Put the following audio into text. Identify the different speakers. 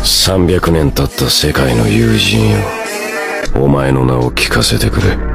Speaker 1: 300年経った世界の友人よ、お前の名を聞かせてくれ。